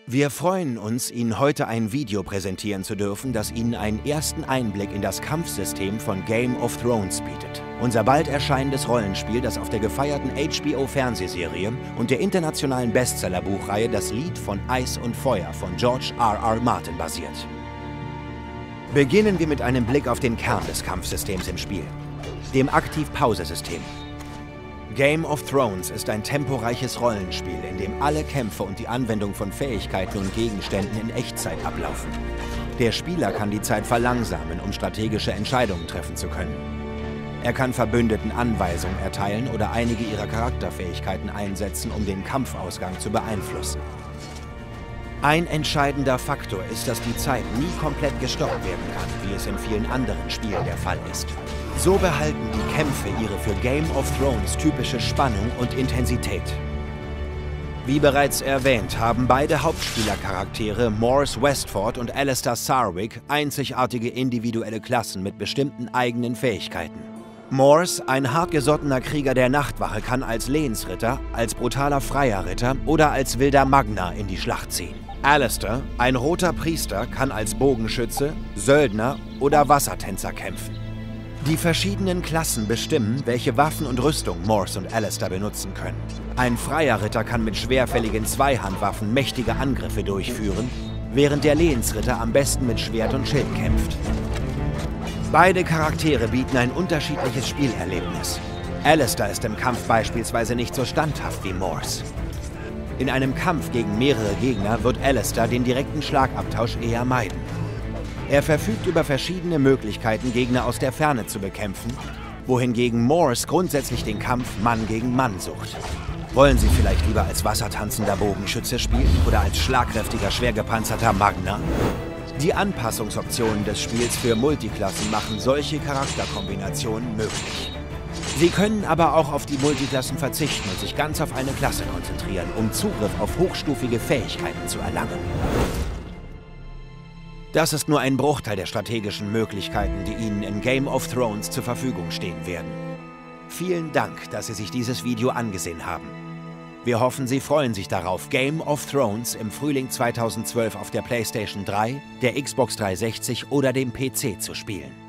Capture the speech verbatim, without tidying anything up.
Wir freuen uns, Ihnen heute ein Video präsentieren zu dürfen, das Ihnen einen ersten Einblick in das Kampfsystem von Game of Thrones bietet. Unser bald erscheinendes Rollenspiel, das auf der gefeierten H B O-Fernsehserie und der internationalen Bestsellerbuchreihe Das Lied von Eis und Feuer von George R R. Martin basiert. Beginnen wir mit einem Blick auf den Kern des Kampfsystems im Spiel, dem Aktiv-Pause-System. Game of Thrones ist ein temporeiches Rollenspiel, in dem alle Kämpfe und die Anwendung von Fähigkeiten und Gegenständen in Echtzeit ablaufen. Der Spieler kann die Zeit verlangsamen, um strategische Entscheidungen treffen zu können. Er kann Verbündeten Anweisungen erteilen oder einige ihrer Charakterfähigkeiten einsetzen, um den Kampfausgang zu beeinflussen. Ein entscheidender Faktor ist, dass die Zeit nie komplett gestoppt werden kann, wie es in vielen anderen Spielen der Fall ist. So behalten die Kämpfe ihre für Game of Thrones typische Spannung und Intensität. Wie bereits erwähnt, haben beide Hauptspielercharaktere Mors Westford und Alliser Sarwyck einzigartige individuelle Klassen mit bestimmten eigenen Fähigkeiten. Mors, ein hartgesottener Krieger der Nachtwache, kann als Lehnsritter, als brutaler freier Ritter oder als wilder Magna in die Schlacht ziehen. Alliser, ein roter Priester, kann als Bogenschütze, Söldner oder Wassertänzer kämpfen. Die verschiedenen Klassen bestimmen, welche Waffen und Rüstung Mors und Alliser benutzen können. Ein freier Ritter kann mit schwerfälligen Zweihandwaffen mächtige Angriffe durchführen, während der Lehnsritter am besten mit Schwert und Schild kämpft. Beide Charaktere bieten ein unterschiedliches Spielerlebnis. Alliser ist im Kampf beispielsweise nicht so standhaft wie Mors. In einem Kampf gegen mehrere Gegner wird Alliser den direkten Schlagabtausch eher meiden. Er verfügt über verschiedene Möglichkeiten, Gegner aus der Ferne zu bekämpfen, wohingegen Mors grundsätzlich den Kampf Mann gegen Mann sucht. Wollen Sie vielleicht lieber als wassertanzender Bogenschütze spielen oder als schlagkräftiger, schwer gepanzerter Magna? Die Anpassungsoptionen des Spiels für Multiklassen machen solche Charakterkombinationen möglich. Sie können aber auch auf die Multiklassen verzichten und sich ganz auf eine Klasse konzentrieren, um Zugriff auf hochstufige Fähigkeiten zu erlangen. Das ist nur ein Bruchteil der strategischen Möglichkeiten, die Ihnen in Game of Thrones zur Verfügung stehen werden. Vielen Dank, dass Sie sich dieses Video angesehen haben. Wir hoffen, Sie freuen sich darauf, Game of Thrones im Frühling zweitausendzwölf auf der PlayStation drei, der Xbox dreihundertsechzig oder dem P C zu spielen.